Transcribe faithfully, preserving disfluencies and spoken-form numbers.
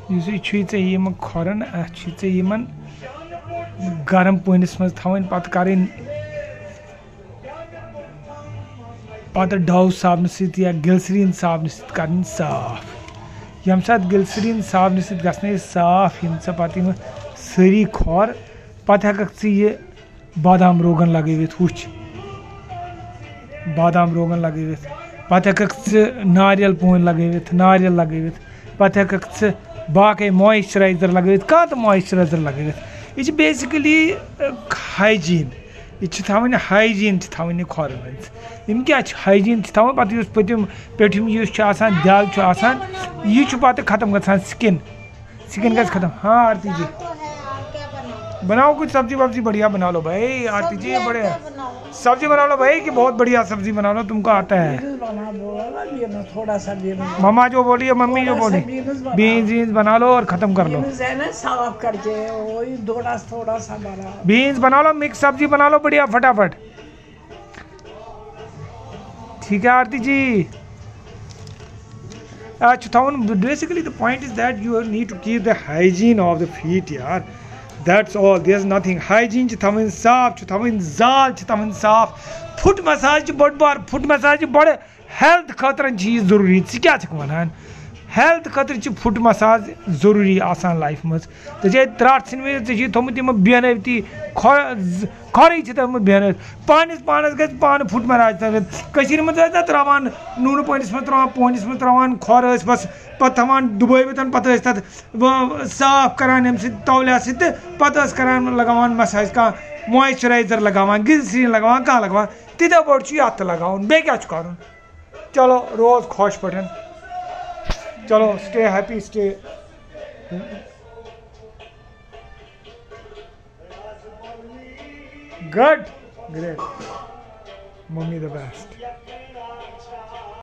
युसुई छु चे यम खरन छु चे यमन गरम पानिस मज थवन पत करें पत डव साबन सत या ग्लिसरीन साबन सत करन साफ यम सात ग्लिसरीन साबन सत गसने साफ यम सा पत यम सारी खर पत हकक चे ये बादाम रोगन लगवित हुच बादाम रोगन लगवित पत हकक चे नारियल पोन लगवित नारियल लगवित पत हकक चे बाकी मॉइस्चराइजर लगवित कत मॉइस्चराइजर लगवित यह बेसिकली हाइजीन यह थवन हाइजीन थवन खर यम क्या हाइजीन थवन पे पतम पेठम दाल यह पत खत्म ग स्किन स्किन ग खत्म। हाँ आरती जी बनाओ कुछ सब्जी वब्जी बढ़िया बना लो भाई। आरती जी बढ़िया सब्जी बना लो भाई कि बहुत बढ़िया सब्जी बना लो तुमको आता है। थोड़ा सा मम्मा जो बोली है मम्मी जो बोली बीन्स बीन्स बना लो और खत्म कर लो। साफ करके वही थोड़ा थोड़ा सा बना बीन्स बना लो मिक्स सब्जी बना लो बढ़िया फटाफट। ठीक है आरती जी। Basically the point is that you need to keep the hygiene of the feet yaar. That's all. There's nothing. Hygiene ch thamin saaf ch thamin zal ch thamin saaf. Foot massage ch bod bar foot massage bad health khatra cheez zaruri ch kya ch wanan health khatra ch foot massage zaruri asan life maz to je trat sin me je thomut yim behanavti khari ch tam behanavt panis panas gas pan foot massage kashir maz na trawan noon panis maz trawan ponis maz trawan khor as bas pat thawan dubai betan pat as tat saaf karan am sit tawla sit pat as karan lagawan massage ka moisturizer lagawan glycerin lagawan ka lagawan tida bad chu at lagawan be kya ch karun चलो रोज खुश पठन चलो stay happy stay good great mummy the best.